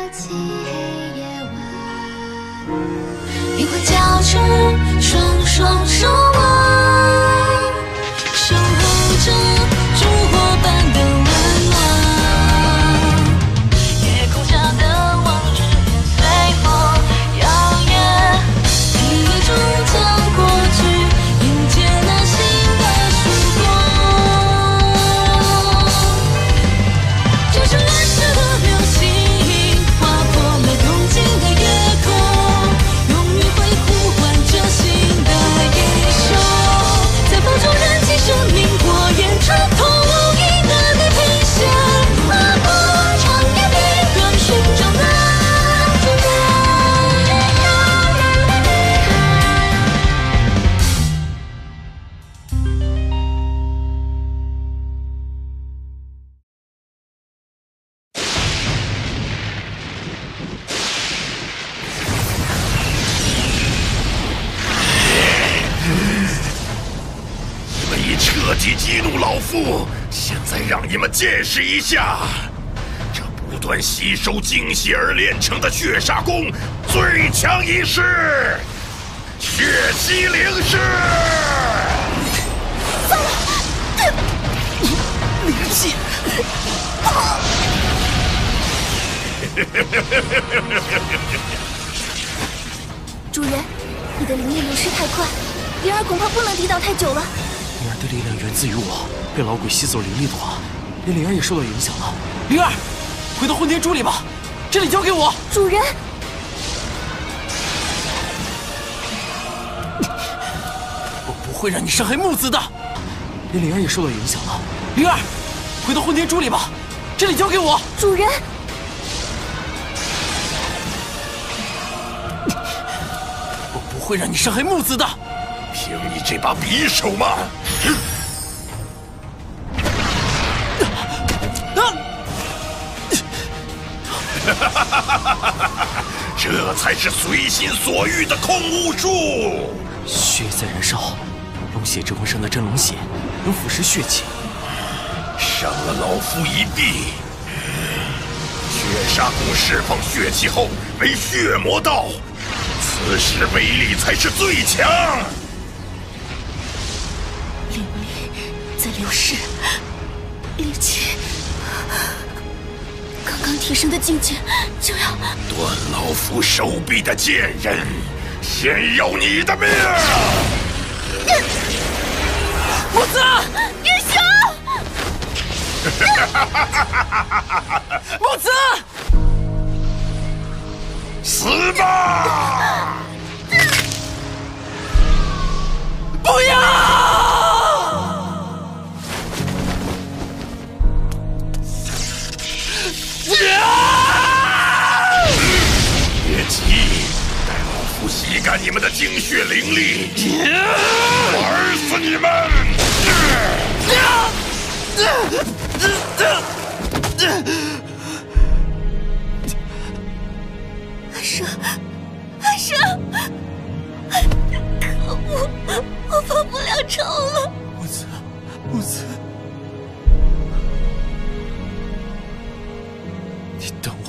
漆黑夜晚，灵魂交织，双双守望，守候着烛火般的温暖。夜空下的往日也随风摇曳，你眼中将过去迎接那新的曙光。这是人世的流星，划破了东京的夜空，永远会呼唤着新的英雄，在风中燃起生命火焰，穿透无垠的地平线，踏破长夜地段，寻找那种人。 你们已彻底激怒老夫，现在让你们见识一下，这不断吸收精血而炼成的血煞功最强一式——血吸灵式！ 灵气！ 主人，你的灵力流失太快，灵儿恐怕不能抵挡太久了。 灵儿的力量源自于我，被老鬼吸走灵力的话，连灵儿也受到影响了。灵儿，回到混天珠里吧，这里交给我。 主人， 我不会让你伤害木子的。连灵儿也受到影响了。灵儿，回到混天珠里吧，这里交给我。 主人， 我不会让你伤害木子的。 凭你这把匕首吗？这才是随心所欲的空无术。 血在燃烧，龙血之魂上的真龙血能腐蚀血气， 伤了老夫一臂。血煞功释放血气后为血魔道，此时威力才是最强。 灵力在流失，力气刚刚提升的境界就要…… 断老夫手臂的贱人，先要你的命！ 木子， 英雄！ 木子， 死吧！ 不要！ 别急，待老夫吸干你们的精血灵力，玩死你们！ 阿生，阿生，可恶，我报不了仇了。 木子，木子。你等我。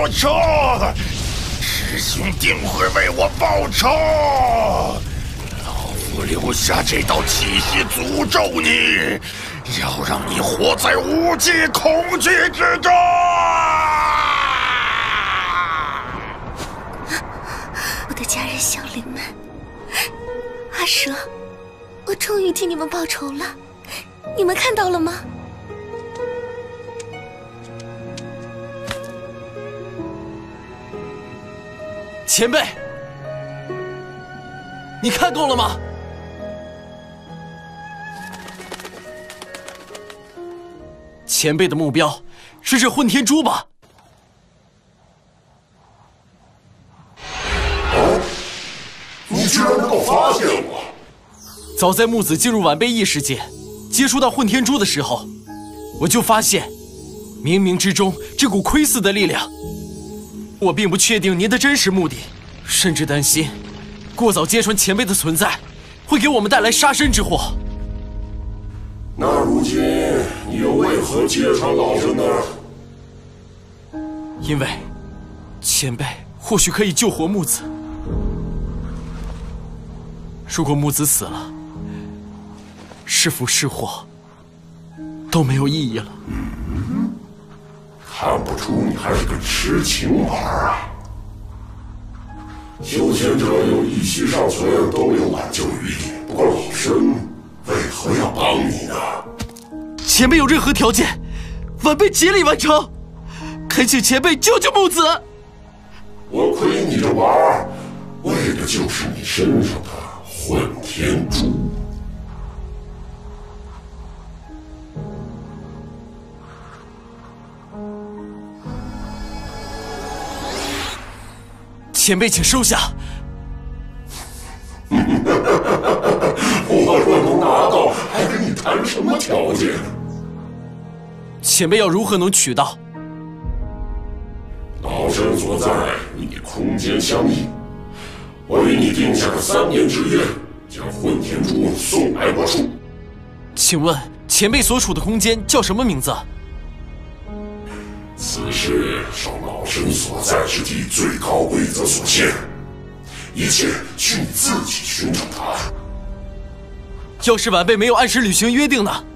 仇！师兄定会为我报仇！老夫留下这道气息诅咒你，要让你活在无际恐惧之中！ 我的家人小灵们，阿蛇，我终于替你们报仇了，你们看到了吗？ 前辈，你看够了吗？前辈的目标是这混天珠吧？ 你居然能够发现我！ 早在木子进入晚辈异世界，接触到混天珠的时候，我就发现，冥冥之中这股窥伺的力量。我并不确定您的真实目的，甚至担心过早揭穿前辈的存在，会给我们带来杀身之祸。 那如今你又为何揭穿老身呢？ 因为前辈或许可以救活木子。如果木子死了，是福是祸都没有意义了。 看不出你还是个痴情玩啊！修仙者有一息尚存，都有挽救余地。不过老身为何要帮你呢？ 前辈有任何条件，晚辈竭力完成。恳请前辈救救木子。 我亏你这玩，为的就是你身上的混天珠。 前辈请收下。 我若能拿到，还跟你谈什么条件？ 前辈要如何能取到？ 老身所在与你空间相异，我与你定下了3年之约，将混天珠送来我处。 请问前辈所处的空间叫什么名字？ 此事受老身所在之地最高规则所限，一切需你自己寻找答案。 要是晚辈没有按时履行约定呢？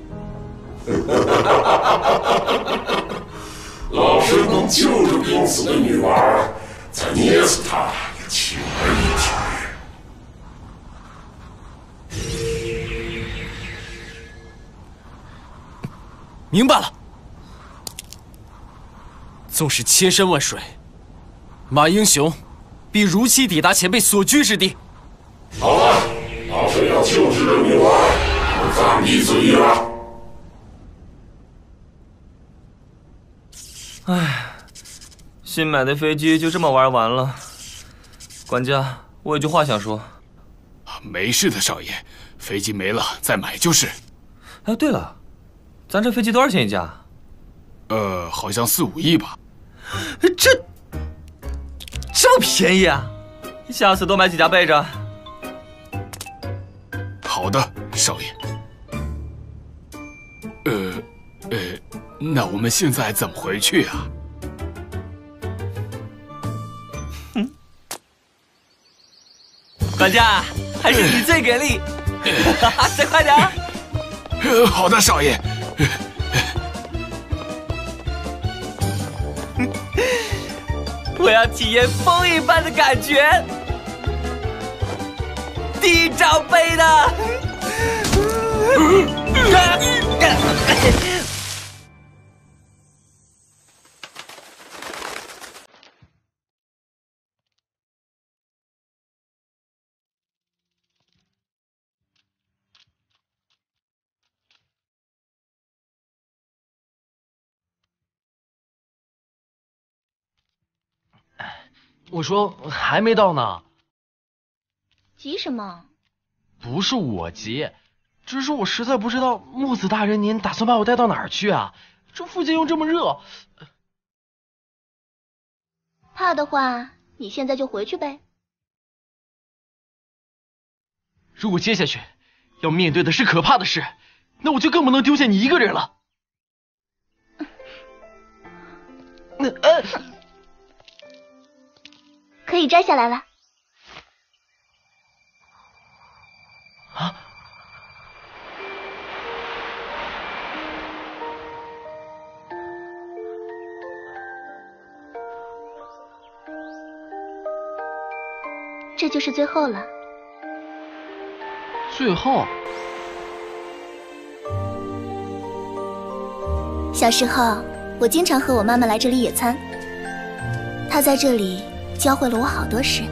老身能救着濒死的女娃，再捏死她也轻而易举。 明白了。纵使千山万水，马英雄必如期抵达前辈所居之地。 好了，老身要救治这女娃，就放你随意了。 唉，新买的飞机就这么玩完了。管家，我有句话想说。 没事的，少爷，飞机没了再买就是。 哎，对了，咱这飞机多少钱一架？ 好像4、5亿吧。 这么便宜啊！下次多买几架备着。 好的，少爷。那我们现在怎么回去啊？ 管家，还是你最给力，再快点。 好的，少爷。 我要体验风一般的感觉，地罩杯的。 我说还没到呢。 急什么？ 不是我急，只是我实在不知道木子大人您打算把我带到哪儿去啊？这附近又这么热。 怕的话，你现在就回去呗。 如果接下去要面对的是可怕的事，那我就更不能丢下你一个人了。 可以摘下来了。 啊！ 这就是最后了。 最后？ 小时候，我经常和我妈妈来这里野餐，她在这里教会了我好多事，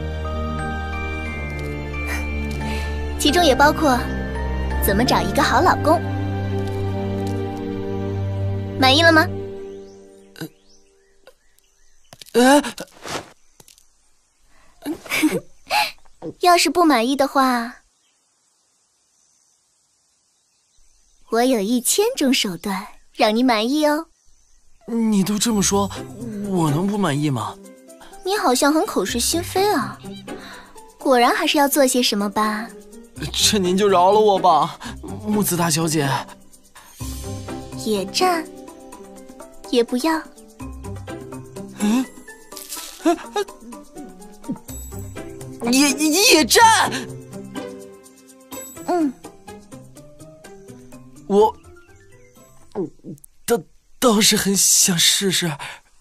其中也包括怎么找一个好老公。满意了吗？要是不满意的话，我有1000种手段让你满意哦。 你都这么说，我能不满意吗？ 你好像很口是心非啊，果然还是要做些什么吧。 这您就饶了我吧，木子大小姐。 野战也不要。 野战。我倒是很想试试。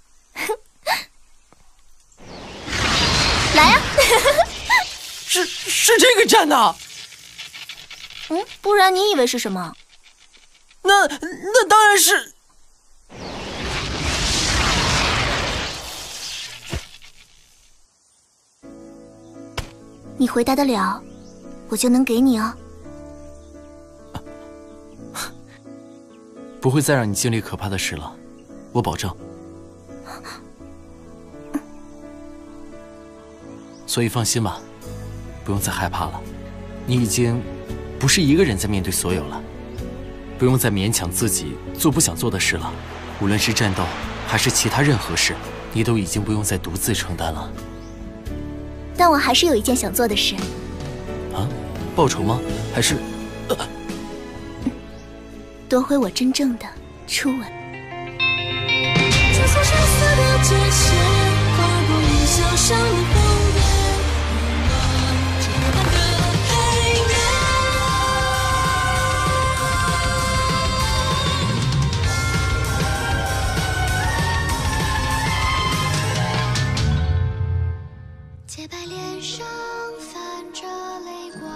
来呀！ 是这个战呐。 不然你以为是什么？ 那当然是。 你回答得了，我就能给你哦。 不会再让你经历可怕的事了，我保证。所以放心吧，不用再害怕了。你已经不是一个人在面对所有了，不用再勉强自己做不想做的事了。无论是战斗还是其他任何事，你都已经不用再独自承担了。 但我还是有一件想做的事。 啊？报仇吗？还是？ 夺回我真正的初吻。 就算生死的界限，划过云霄上的风月，这般的黑夜。洁白脸上泛着泪光，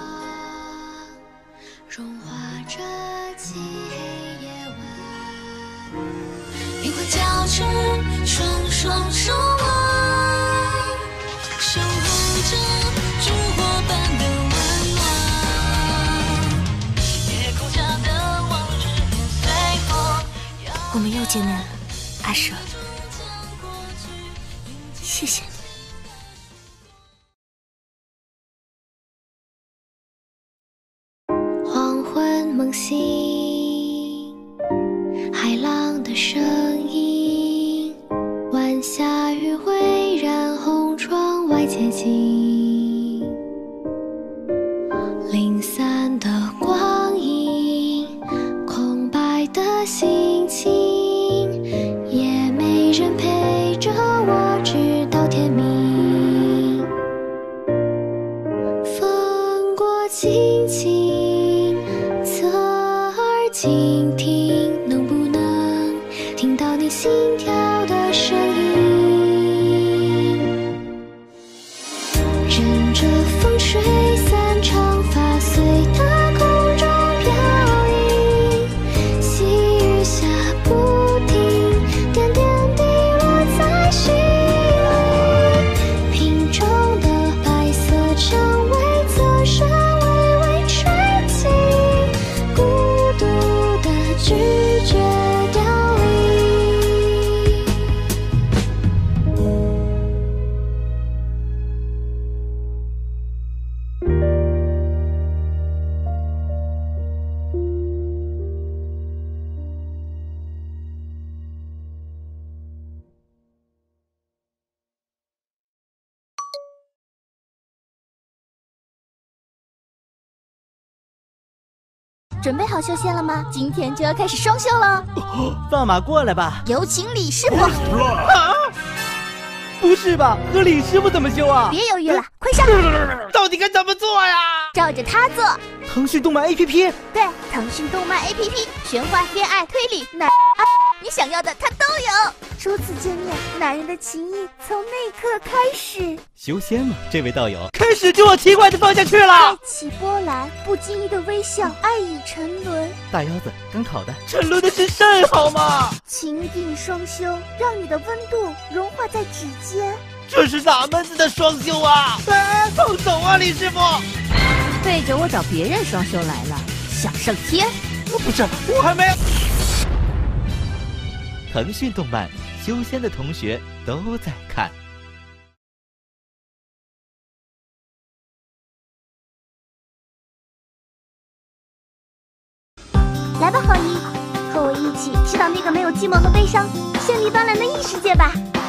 融化着漆黑夜晚，冰火交织，双双守望，守候着烛火般的温暖。夜空下的往日年随风。 我们又见面了，阿舍，谢谢你。 黄昏梦醒，海浪的声音，晚霞余晖染红窗外街景，零散的光阴，空白的心情，也没人陪着我直到天明。风过轻轻，侧耳倾听，能不能听到你心跳的声音？任着风吹散长发，随它空中飘逸，细雨下不停，点点滴落在心里。瓶中的白色蔷薇侧身微微吹起，孤独的拒绝凋零。 准备好绣线了吗？今天就要开始双绣了。 放马过来吧！ 有请李师傅。 不是吧？和李师傅怎么修啊？ 别犹豫了，快上！ 到底该怎么做呀？ 照着它做。 腾讯动漫 APP。 对，腾讯动漫 APP， 玄幻、恋爱、推理、你想要的它都有。初次见面，男人的情谊从那一刻开始。 修仙嘛，这位道友。 开始就往奇怪的方向去了。 爱起波澜，不经意的微笑，爱已沉沦。 大腰子，刚烤的。 沉沦的是肾好吗？ 情定双修，让你的温度融化在指尖。 这是哪门子的双修啊？放手啊，李师傅！ 背着我找别人双修来了，想上天？ 不是，我还没。 腾讯动漫，修仙的同学都在看。 来吧，浩一，和我一起去到那个没有寂寞和悲伤、绚丽斑斓的异世界吧。